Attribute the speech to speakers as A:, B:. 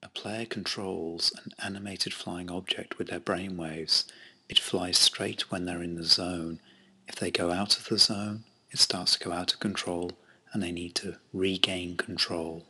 A: player controls an animated flying object with their brainwaves, it flies straight when they're in the zone. If they go out of the zone, it starts to go out of control and they need to regain control.